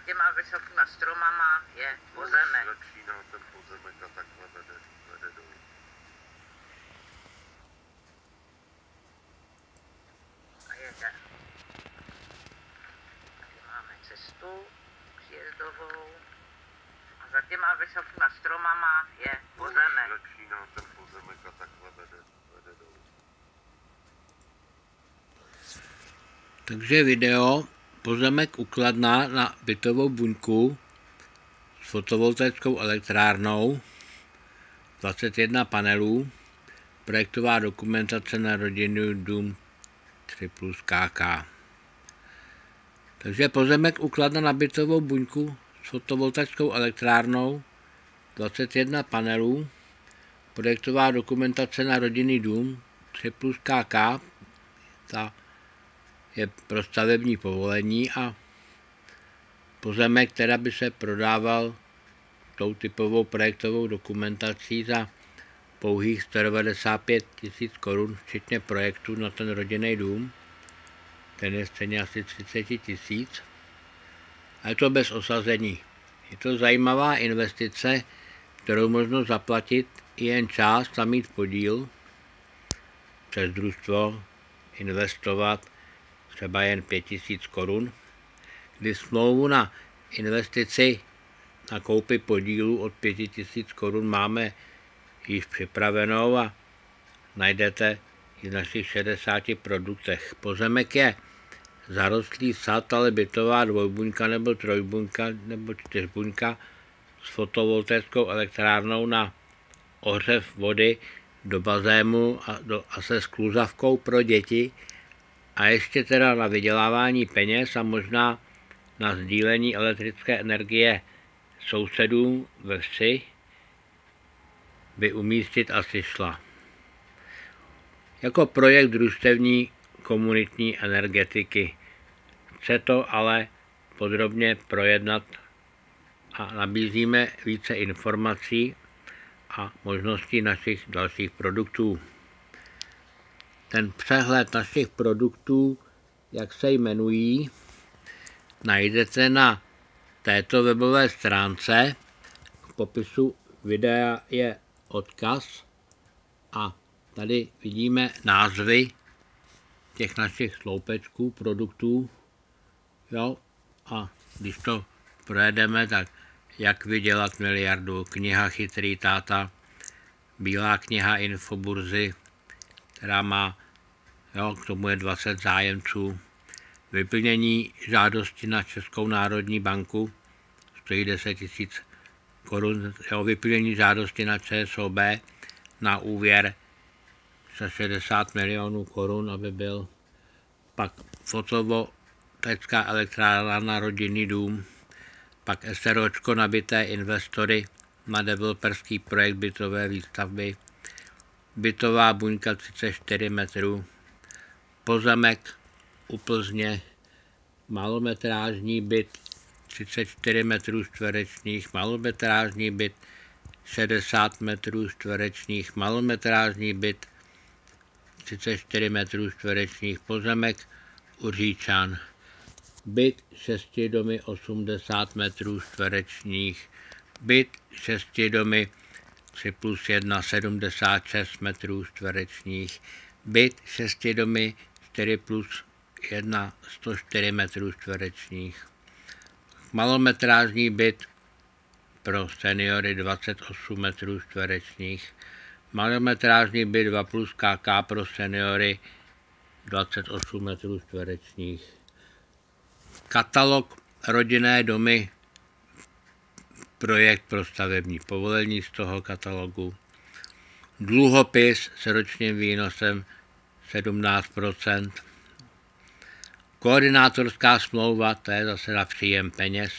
těma vysokýma stromama je pozemek. Začíná ten pozemek a takhle vede dolů. A jede. Tady máme cestu příjezdovou. A za těma vysokýma stromama je pozemek. Začíná ten pozemek a takhle vede dolů. Takže video pozemek ukladna na bytovou buňku s fotovoltaickou elektrárnou, 21 panelů, projektová dokumentace na rodinný dům 3+KK. Takže pozemek ukladna na bytovou buňku s fotovoltaickou elektrárnou, 21 panelů, projektová dokumentace na rodinný dům 3+KK, ta je pro stavební povolení a pozemek, která by se prodával tou typovou projektovou dokumentací za pouhých 195 000 korun, včetně projektu na ten rodinný dům. Ten je stejně asi 30 000. A je to bez osazení. Je to zajímavá investice, kterou možno zaplatit jen část a mít podíl přes družstvo, investovat třeba jen 5 000 korun, kdy smlouvu na investici na koupi podílu od 5 000 korun máme již připravenou a najdete i v našich 60 produktech. Pozemek je zarostlý sad, ale bytová dvojbuňka nebo trojbuňka nebo čtyřbuňka s fotovoltaickou elektrárnou na ohřev vody do bazénu a se skluzavkou pro děti a ještě teda na vydělávání peněz a možná na sdílení elektrické energie sousedům ve vsi by umístit asi šla. Jako projekt družstevní komunitní energetiky. Chce to ale podrobně projednat a nabízíme více informací a možností našich dalších produktů. Ten přehled našich produktů, jak se jmenují, najdete na této webové stránce. V popisu videa je odkaz a tady vidíme názvy těch našich sloupečků, produktů. Jo? A když to projedeme, tak jak vydělat miliardu, kniha Chytrý táta, bílá kniha Infoburzy, která má, k tomu je 20 zájemců, vyplnění žádosti na Českou národní banku, stojí 10 000 korun, vyplnění žádosti na ČSOB na úvěr za 60 milionů korun, aby byl pak fotovoltaická elektrárna na rodinný dům, pak SROčko nabité investory na developerský projekt bytové výstavby, bytová buňka 34 metrů, pozemek u Plzně, malometrážní byt 34 metrů čtverečních, malometrážní byt 60 metrů čtverečních, malometrážní byt 34 metrů čtverečních, pozemek u Říčan, byt 6 domy 80 metrů čtverečních, byt 6 domy 3+1 76 metrů čtverečních, byt 6 domy 4+1 104 metrů čtverečních, malometrážní byt pro seniory 28 metrů čtverečních, malometrážní byt 2+KK pro seniory 28 metrů čtverečních, katalog rodinné domy, projekt pro stavební povolení z toho katalogu, dluhopis s ročním výnosem 17%, koordinátorská smlouva, to je zase na příjem peněz,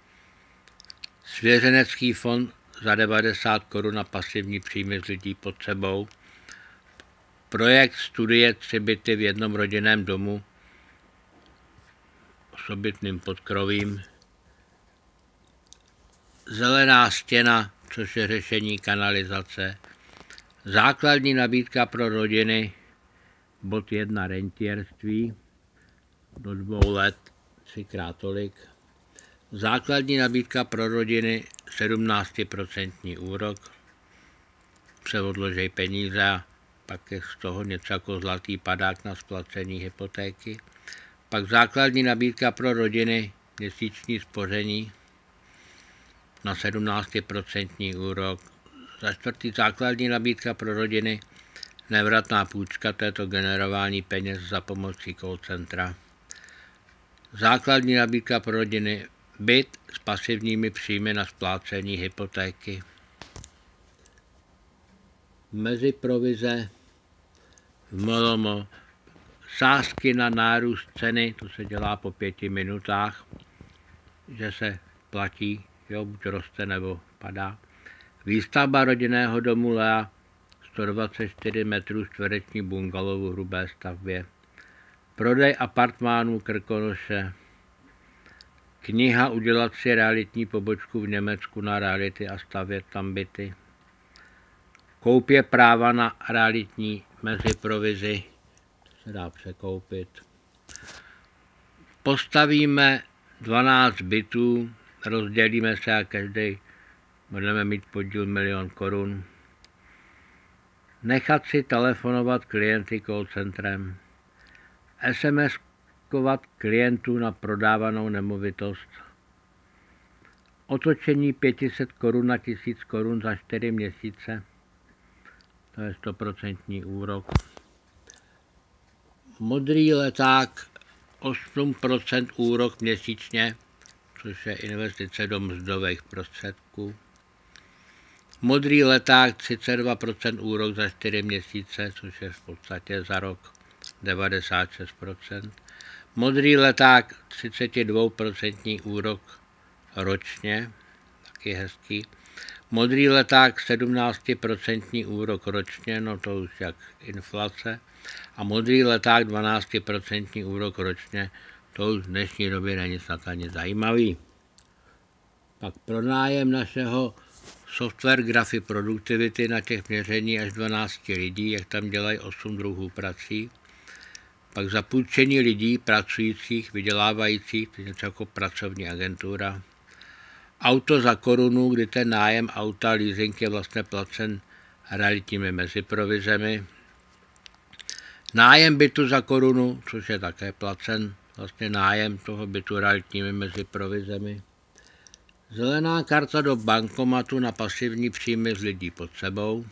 svěřenecký fond za 90 korun na pasivní příjmy z lidí pod sebou, projekt studie 3 byty v jednom rodinném domu, osobitným podkrovím, zelená stěna, což je řešení kanalizace, základní nabídka pro rodiny, bod 1 rentierství, do 2 let 3x tolik, Základní nabídka pro rodiny 17% úrok, přeodložej peníze a pak je z toho něco jako zlatý padák na splacení hypotéky. Pak základní nabídka pro rodiny měsíční spoření na 17% úrok. Za čtvrtý základní nabídka pro rodiny nevratná půjčka, to je to generování peněz za pomocí call centra. Základní nabídka pro rodiny byt s pasivními příjmy na splácení hypotéky. Mezi provize v MLM sázky na nárůst ceny, to se dělá po 5 minutách, že se platí, jo, buď roste nebo padá. Výstavba rodinného domu Lea 124 metrů čtvereční bungalow v hrubé stavbě. Prodej apartmánů Krkonoše. Kniha Udělat si realitní pobočku v Německu na reality a stavět tam byty. Koupě práva na realitní mezi provizi. To se dá překoupit. Postavíme 12 bytů, rozdělíme se a každý budeme mít podíl 1 000 000 korun. Nechat si telefonovat klienty call centrem. SMS-kovat klientů na prodávanou nemovitost. Otočení 500 korun na 1000 korun za 4 měsíce. To je 100% úrok. Modrý leták 8% úrok měsíčně, což je investice do mzdových prostředků. Modrý leták 32% úrok za 4 měsíce, což je v podstatě za rok 96%. Modrý leták 32% úrok ročně, taky hezký. Modrý leták 17% úrok ročně, no to už jak inflace. A modrý leták 12% úrok ročně, to už v dnešní době není snad ani zajímavý. Pak pronájem našeho software grafy produktivity na těch měření až 12 lidí, jak tam dělají 8 druhů prací. Pak zapůjčení lidí pracujících, vydělávajících, to je něco jako pracovní agentura. Auto za korunu, kdy ten nájem auta, leasing je vlastně placen realitními meziprovizemi. Nájem bytu za korunu, což je také placen vlastně nájem toho bytu realitními meziprovizemi. Zelená karta do bankomatu na pasivní příjmy z lidí pod sebou.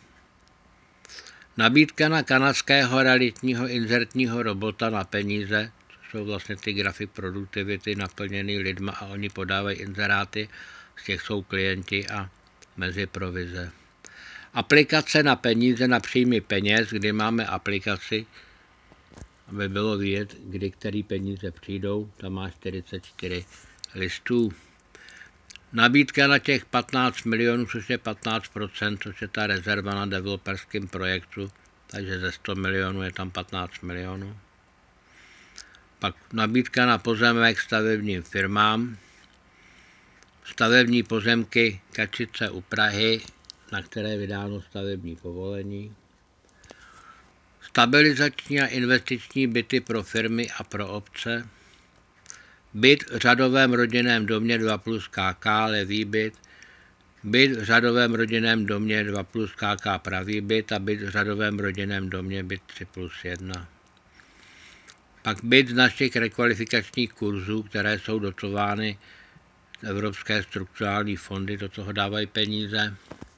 Nabídka na kanadského realitního inzertního robota na peníze, což jsou vlastně ty grafy produktivity naplněný lidma a oni podávají inzeráty, z těch jsou klienti a meziprovize. Aplikace na peníze, na příjmy peněz, kdy máme aplikaci, aby bylo vidět, kdy který peníze přijdou, tam má 44 listů. Nabídka na těch 15 milionů, což je 15%, což je ta rezerva na developerském projektu, takže ze 100 milionů je tam 15 milionů. Pak nabídka na pozemek stavebním firmám, stavební pozemky Kačice u Prahy, na které je vydáno stavební povolení. Stabilizační a investiční byty pro firmy a pro obce. Byt v řadovém rodinném domě 2+ KK, levý byt. Byt v řadovém rodinném domě 2+ KK, pravý byt a byt v řadovém rodinném domě byt 3+1. Pak byt z našich rekvalifikačních kurzů, které jsou dotovány Evropské strukturální fondy, do toho dávají peníze.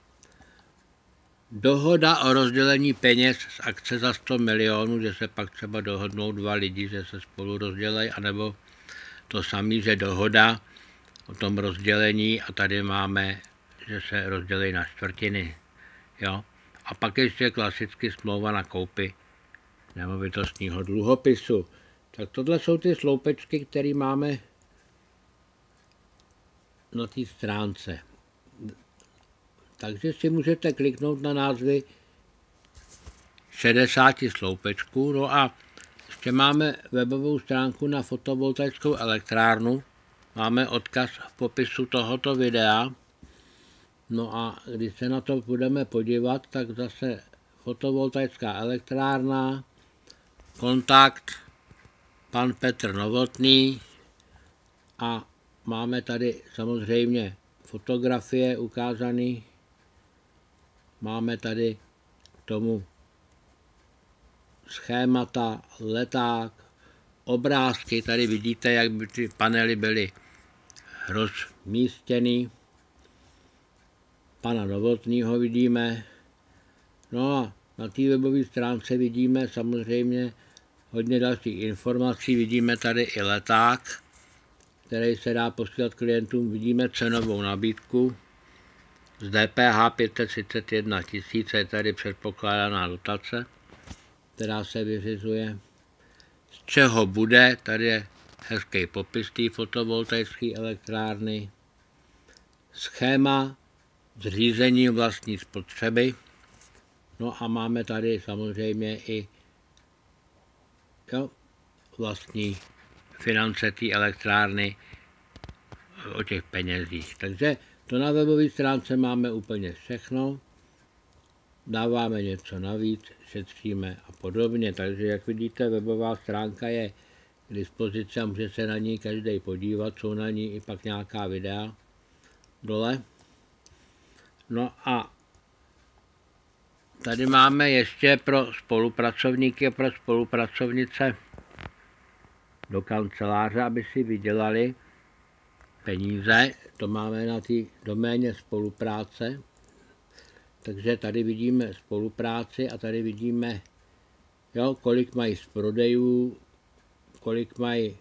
Dohoda o rozdělení peněz z akce za 100 milionů, že se pak třeba dohodnou 2 lidi, že se spolu rozdělají, anebo to samé, že dohoda o tom rozdělení a tady máme, že se rozdělí na čtvrtiny. Jo? A pak ještě klasicky smlouva na koupi nemovitostního dluhopisu. Tak tohle jsou ty sloupečky, které máme na té stránce. Takže si můžete kliknout na názvy 60 sloupečků. No a ještě máme webovou stránku na fotovoltaickou elektrárnu. Máme odkaz v popisu tohoto videa. No a když se na to budeme podívat, tak zase fotovoltaická elektrárna, kontakt, pan Petr Novotný a máme tady samozřejmě fotografie ukázané. Máme tady k tomu schémata, leták, obrázky. Tady vidíte, jak by ty panely byly rozmístěny. Pana Novotného vidíme. No a na té webové stránce vidíme samozřejmě hodně dalších informací. Vidíme tady i leták, který se dá posílat klientům. Vidíme cenovou nabídku. Z DPH 531 000 je tady předpokládaná dotace, která se vyřizuje. Z čeho bude, tady je hezký popis té fotovoltaické elektrárny. Schéma zřízení vlastní spotřeby. No a máme tady samozřejmě i vlastní finance té elektrárny o těch penězích. Takže to na webové stránce máme úplně všechno. Dáváme něco navíc, šetříme a podobně. Takže jak vidíte, webová stránka je k dispozici a může se na ní každý podívat. Jsou na ní i pak nějaká videa dole. No a tady máme ještě pro spolupracovníky a pro spolupracovnice do kanceláře, aby si vydělali peníze. To máme na té doméně spolupráce. Takže tady vidíme spolupráci a tady vidíme, kolik mají z prodejů, kolik mají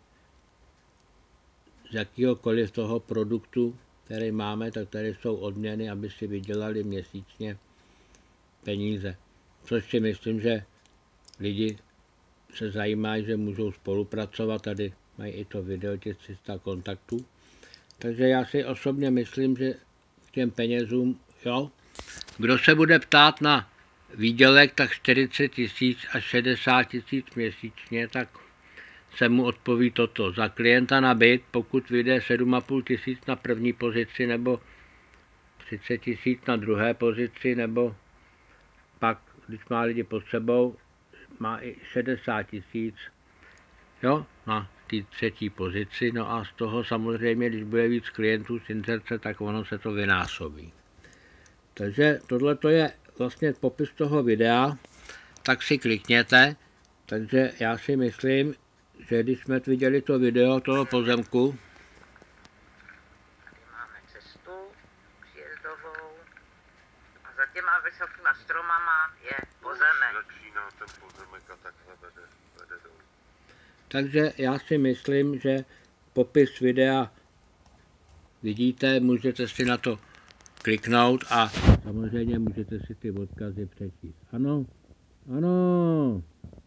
z jakýhokoliv toho produktu, který máme, tak tady jsou odměny, aby si vydělali měsíčně peníze. Což si myslím, že lidi se zajímají, že můžou spolupracovat. Tady mají i to video, těch 300 kontaktů. Takže já si osobně myslím, že k těm penězům, Kdo se bude ptát na výdělek, tak 40 000 až 60 000 měsíčně, tak se mu odpoví toto. Za klienta na byt, pokud vyjde 7 500 na první pozici, nebo 30 000 na druhé pozici, nebo pak, když má lidi pod sebou, má i 60 000 na té třetí pozici. No a z toho samozřejmě, když bude víc klientů z inzerce, tak ono se to vynásobí. Takže tohle je vlastně popis toho videa, tak si klikněte. Takže já si myslím, že když jsme viděli to video toho pozemku, tady máme cestu příjezdovou a za těma vysokýma stromama je pozemek. Začíná ten pozemek a takhle vede dolů. takže já si myslím, že popis videa vidíte, můžete si na to kliknout a samozřejmě můžete si ty odkazy přečíst. Ano, ano.